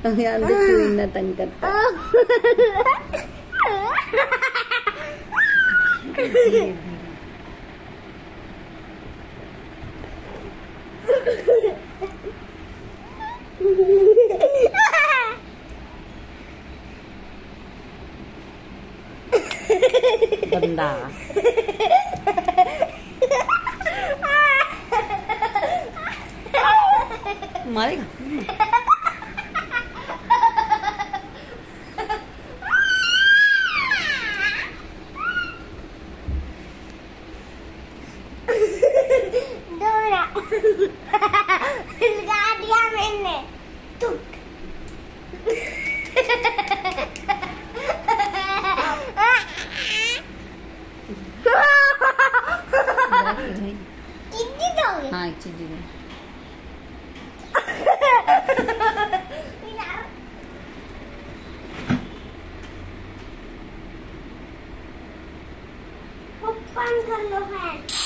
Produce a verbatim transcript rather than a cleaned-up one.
यार क्यों इतना तंग करता है। बंदा मारेगा। लगा दिया मैंने। हाँ एक चीज ओपन कर लो है।